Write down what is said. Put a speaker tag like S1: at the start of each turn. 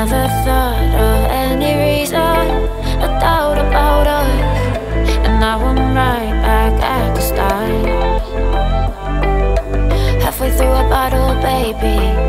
S1: never thought of any reason, a doubt about us, and now I'm right back at the start. Halfway through a bottle, baby,